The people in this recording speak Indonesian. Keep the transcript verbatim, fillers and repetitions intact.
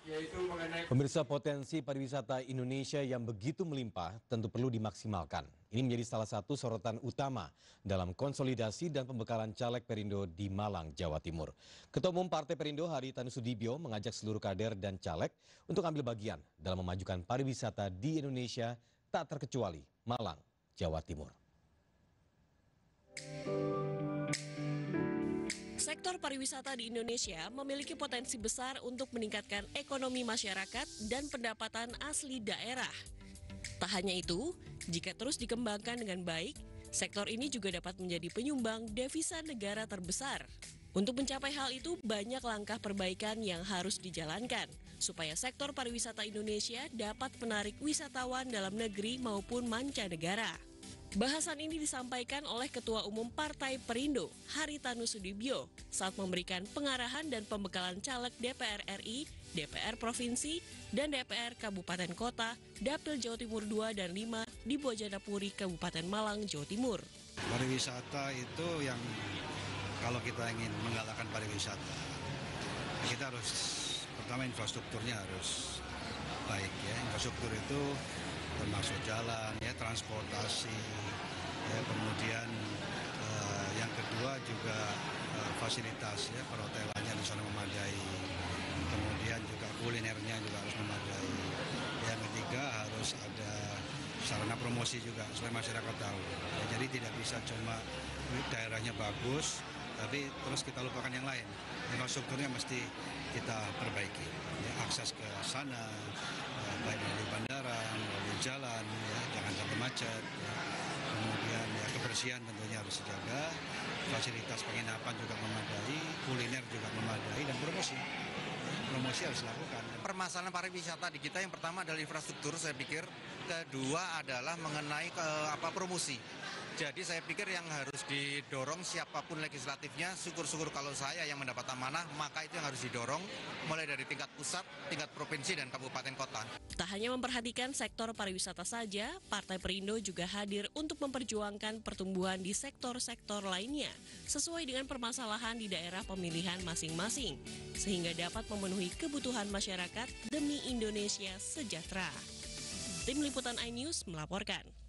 yaitu mengenai Pemirsa, potensi pariwisata Indonesia yang begitu melimpah tentu perlu dimaksimalkan. Ini menjadi salah satu sorotan utama dalam konsolidasi dan pembekalan caleg Perindo di Malang, Jawa Timur. Ketua Umum Partai Perindo Haritanu Sudibyo mengajak seluruh kader dan caleg untuk ambil bagian dalam memajukan pariwisata di Indonesia, tak terkecuali Malang, Jawa Timur. Sektor pariwisata di Indonesia memiliki potensi besar untuk meningkatkan ekonomi masyarakat dan pendapatan asli daerah. Tak hanya itu, jika terus dikembangkan dengan baik, sektor ini juga dapat menjadi penyumbang devisa negara terbesar. Untuk mencapai hal itu, banyak langkah perbaikan yang harus dijalankan, supaya sektor pariwisata Indonesia dapat menarik wisatawan dalam negeri maupun mancanegara. Bahasan ini disampaikan oleh Ketua Umum Partai Perindo, Haritanu Sudibyo, saat memberikan pengarahan dan pembekalan caleg D P R R I, D P R Provinsi, dan D P R Kabupaten Kota, Dapil Jawa Timur dua dan lima di Bojanapuri, Kabupaten Malang, Jawa Timur. Pariwisata itu yang kalau kita ingin menggalakkan pariwisata, kita harus pertama infrastrukturnya harus baik ya. Infrastruktur itu termasuk jalan, ya transportasi, ya kemudian eh, yang kedua juga eh, fasilitas, ya perhotelannya di sana memadai, kemudian juga kulinernya juga harus memadai. Yang ketiga harus ada sarana promosi juga supaya masyarakat tahu. Ya, jadi tidak bisa cuma daerahnya bagus, tapi terus kita lupakan yang lain. Infrastrukturnya mesti kita perbaiki. Ya, akses ke sana, ya, baik melalui bandara, melalui jalan, ya, jangan sampai macet. Ya. Kemudian ya, kebersihan tentunya harus dijaga, fasilitas penginapan juga memadai, kuliner juga memadai, dan promosi. Promosi harus dilakukan. Permasalahan pariwisata di kita yang pertama adalah infrastruktur, saya pikir. Kedua adalah mengenai ke, apa promosi. Jadi saya pikir yang harus didorong siapapun legislatifnya, syukur-syukur kalau saya yang mendapat amanah, maka itu yang harus didorong mulai dari tingkat pusat, tingkat provinsi, dan kabupaten kota. Tak hanya memperhatikan sektor pariwisata saja, Partai Perindo juga hadir untuk memperjuangkan pertumbuhan di sektor-sektor lainnya, sesuai dengan permasalahan di daerah pemilihan masing-masing, sehingga dapat memenuhi kebutuhan masyarakat demi Indonesia sejahtera. Tim Liputan iNews melaporkan.